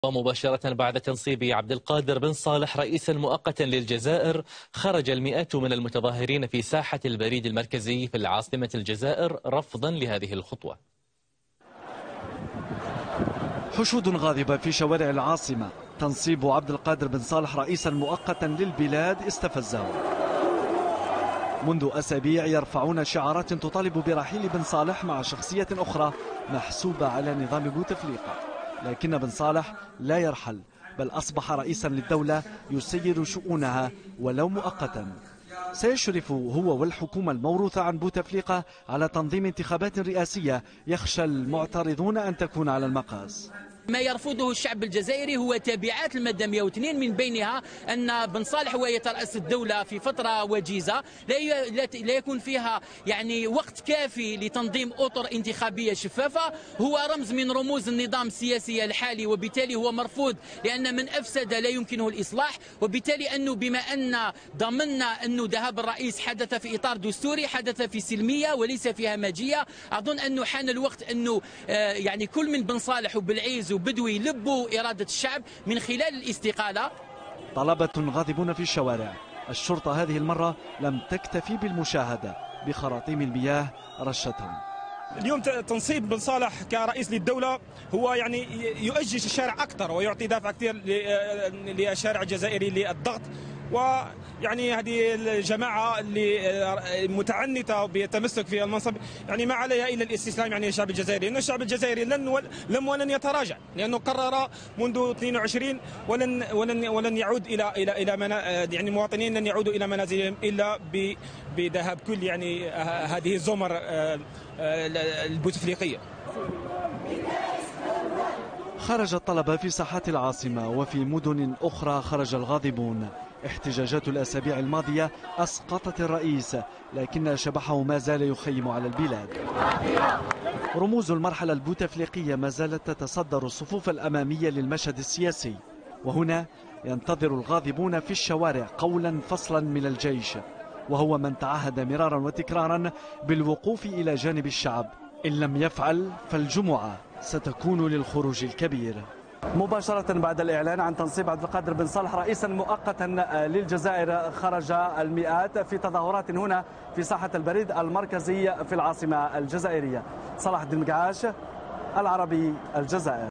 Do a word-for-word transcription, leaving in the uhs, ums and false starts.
ومباشرة بعد تنصيب عبد القادر بن صالح رئيسا مؤقتا للجزائر، خرج المئات من المتظاهرين في ساحة البريد المركزي في العاصمة الجزائر رفضا لهذه الخطوة. حشود غاضبة في شوارع العاصمة. تنصيب عبد القادر بن صالح رئيسا مؤقتا للبلاد استفزهم. منذ أسابيع يرفعون شعارات تطالب برحيل بن صالح مع شخصية أخرى محسوبة على نظام بوتفليقة، لكن بن صالح لا يرحل، بل أصبح رئيسا للدولة يسير شؤونها ولو مؤقتا. سيشرف هو والحكومة الموروثة عن بوتفليقة على تنظيم انتخابات رئاسية يخشى المعترضون أن تكون على المقاس. ما يرفضه الشعب الجزائري هو تبعات المادة مئة واثنين، من بينها أن بن صالح هو يترأس الدولة في فترة وجيزة لا لا يكون فيها يعني وقت كافي لتنظيم أطر انتخابية شفافة. هو رمز من رموز النظام السياسي الحالي، وبالتالي هو مرفوض، لأن من أفسد لا يمكنه الإصلاح. وبالتالي أنه بما أن ضمننا أنه ذهاب الرئيس حدث في إطار دستوري، حدث في سلمية وليس في همجية، أظن أنه حان الوقت أنه يعني كل من بن صالح وبالعيز وبدوي لبوا إرادة الشعب من خلال الاستقالة. طلبة غاضبون في الشوارع. الشرطة هذه المرة لم تكتفي بالمشاهدة، بخراطيم المياه رشتهم. اليوم تنصيب بن صالح كرئيس للدولة هو يعني يؤجج الشارع أكثر ويعطي دافع كثير للشارع الجزائري للضغط. ويعني هذه الجماعة اللي متعنتة بالتمسك في المنصب يعني ما عليها إلا الاستسلام يعني الشعب الجزائري، لأن الشعب الجزائري لن لم ولن يتراجع، لأنه قرر منذ اثنين وعشرين ولن ولن ولن يعود إلى إلى إلى منا يعني المواطنين لن يعودوا إلى منازلهم إلا بذهاب كل يعني هذه الزمر البوتفليقية. خرج الطلبة في ساحات العاصمة، وفي مدن أخرى خرج الغاضبون. احتجاجات الأسابيع الماضية أسقطت الرئيس، لكن شبحه ما زال يخيم على البلاد. رموز المرحلة البوتفليقية ما زالت تتصدر الصفوف الأمامية للمشهد السياسي، وهنا ينتظر الغاضبون في الشوارع قولا فصلا من الجيش، وهو من تعهد مرارا وتكرارا بالوقوف إلى جانب الشعب. إن لم يفعل فالجمعة ستكون للخروج الكبير. مباشرة بعد الإعلان عن تنصيب عبد القادر بن صالح رئيسا مؤقتا للجزائر، خرج المئات في تظاهرات هنا في ساحة البريد المركزي في العاصمة الجزائرية. صلاح الدين مقعاش، العربي، الجزائر.